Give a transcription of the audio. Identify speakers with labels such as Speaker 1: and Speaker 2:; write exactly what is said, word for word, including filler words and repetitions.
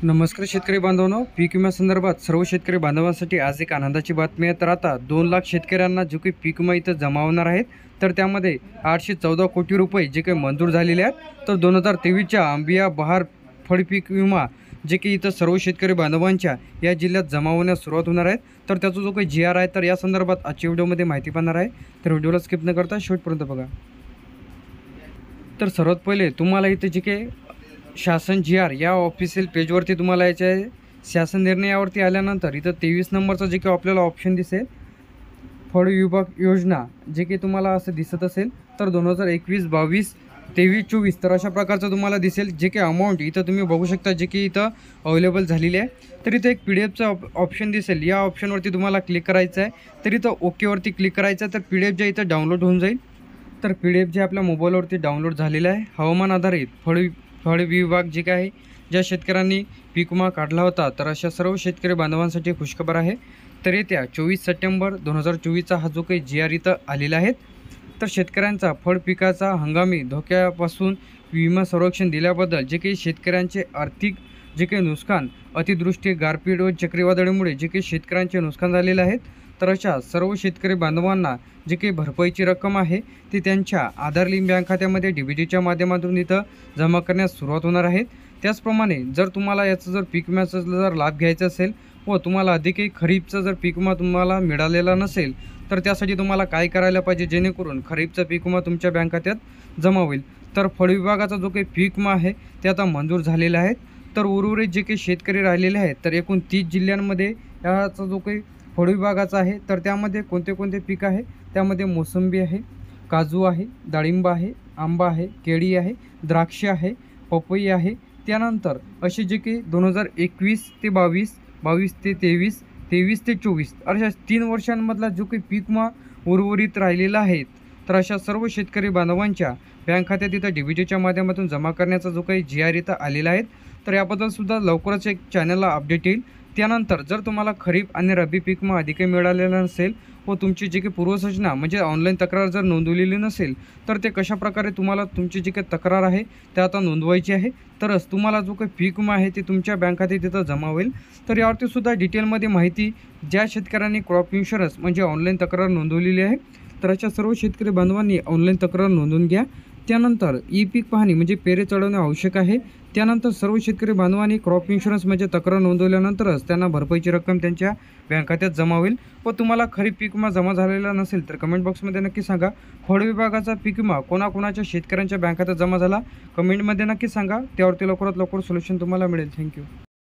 Speaker 1: नमस्कार शेतकरी बांधवांनो, पीक विम्यासंदर्भात सर्व शेतकरी बांधवांसाठी आज एक आनंदाची बातमी आहे। तर आता दोन लाख शेतकऱ्यांना जो काही पीक विमा इथं जमा होणार आहेत, तर त्यामध्ये आठशे चौदा कोटी रुपये जे काही मंजूर झालेले आहेत। तर दोन हजार तेवीसच्या आंबिया बहार फळ पीक विमा जे की इथं सर्व शेतकरी बांधवांच्या या जिल्ह्यात जमा होण्यास सुरुवात होणार आहे। तर त्याचा जो काही जी आर आहे, तर या संदर्भात आजच्या व्हिडिओमध्ये माहिती पाहणार आहे। तर व्हिडिओला स्किप न करता शेवटपर्यंत बघा। तर सर्वात पहिले तुम्हाला इथे जे काही शासन जी आर या ऑफिशियल पेजवरती तुम्हाला याच्या शासन निर्णयावरती आल्यानंतर इथं तेवीस नंबरचा जे काही आपल्याला ऑप्शन दिसेल, फळ विभाग योजना, जे की तुम्हाला असं दिसत असेल, तर दोन हजार एकवीस बावीस तेवीस चोवीस तर अशा प्रकारचं तुम्हाला दिसेल। जे की अमाऊंट इथं तुम्ही बघू शकता, जे की इथं अवेलेबल झालेली आहे। तर इथं एक पी डी एफचा ऑप्शन दिसेल, या ऑप्शनवरती तुम्हाला क्लिक करायचं आहे। तर इथं ओकेवरती क्लिक करायचं आहे। तर पी डी एफ जे इथं डाउनलोड होऊन जाईल। तर पी डी एफ जे आपल्या मोबाईलवरती डाउनलोड झालेलं आहे, हवामान आधारित फळ फळ विभाग जे काय आहे, ज्या शेतकऱ्यांनी पीक विमा काढला होता, तर अशा सर्व शेतकरी बांधवांसाठी खुशखबर आहे। तर येत्या चोवीस सप्टेंबर दोन हजार चोवीसचा हा जो काही जी आर इथं आलेला आहे, तर शेतकऱ्यांचा फळ पिकाचा हंगामी धोक्यापासून विमा संरक्षण दिल्याबद्दल जे काही शेतकऱ्यांचे आर्थिक जे काही नुकसान, अतिवृष्टी, गारपीट व चक्रीवादळामुळे जे काही शेतकऱ्यांचे नुकसान झालेले आहेत, तर अशा सर्व शेतकरी बांधवांना जे काही भरपाईची रक्कम आहे ती त्यांच्या आधार लिंक बँक खात्यामध्ये डी बी टीच्या माध्यमातून इथं जमा करण्यास सुरुवात होणार आहे। त्याचप्रमाणे जर तुम्हाला याचा जर पीक विम्याचा जर लाभ घ्यायचा असेल व तुम्हाला अधिकही खरीपचा जर पीक विमा तुम्हाला मिळालेला नसेल, तर त्यासाठी तुम्हाला काय करायला पाहिजे, जेणेकरून खरीपचा पीक विमा तुमच्या बँक खात्यात जमा होईल। तर फळ विभागाचा जो काही पीक विमा आहे ते आता मंजूर झालेला आहे। तर उर्वरित जे काही शेतकरी राहिलेले आहेत, तर एकूण तीस जिल्ह्यांमध्ये याचा जो काही फळ विभागाचा आहे, तर त्यामध्ये कोणते कोणते पीक आहे, त्यामध्ये मोसंबी आहे, काजू आहे, डाळिंब आहे, आंबा आहे, केळी आहे, द्राक्ष आहे, पपई आहे। त्यानंतर असे जे की दोन हजार एकवीस ते बावीस, बावीस ते तेवीस, तेवीस ते चोवीस अशा तीन वर्षांमधला जो काही पीक विमा उर्वरित राहिलेला आहे, तर अशा सर्व शेतकरी बांधवांच्या बँक खात्यात इथं डी बी टीच्या माध्यमातून जमा करण्याचा जो काही जी आर इथं आलेला आहे, तर याबद्दल सुद्धा लवकरच एक चॅनलला अपडेट येईल। त्यानंतर जर तुम्हाला खरीप आणि रब्बी पीक विमा अधिक मिळालेला नसेल व तुमची जी काही पूर्वसूचना म्हणजे ऑनलाईन तक्रार जर नोंदवलेली नसेल, तर ते कशाप्रकारे तुम्हाला तुमची जी काही तक्रार आहे ते आता नोंदवायची आहे, तरच तुम्हाला जो काही पीक विमा आहे ते तुमच्या बँक खात्यात तिथं जमा होईल। तर यावरती सुद्धा डिटेलमध्ये माहिती ज्या शेतकऱ्यांनी क्रॉप इन्शुरन्स म्हणजे ऑनलाईन तक्रार नोंदवलेली आहे, तर अशा सर्व शेतकरी बांधवांनी ऑनलाईन तक्रार नोंदवून घ्या। त्यानंतर ई पीक पाहणी म्हणजे पेरे चढवणे आवश्यक आहे। त्यानंतर सर्व शेतकरी बांधवांनी क्रॉप इन्शुरन्स म्हणजे तक्रार नोंदवल्यानंतरच त्यांना भरपाईची रक्कम त्यांच्या बँक खात्यात जमा होईल। व तुम्हाला खरीप पीक विमा जमा झालेला नसेल, तर कमेंट बॉक्समध्ये नक्की सांगा फळ विभागाचा पीक विमा कोणाकोणाच्या शेतकऱ्यांच्या बँक खात्यात जमा झाला, कमेंटमध्ये नक्की सांगा। त्यावरती लवकरात लवकर सोल्युशन तुम्हाला मिळेल। थँक्यू।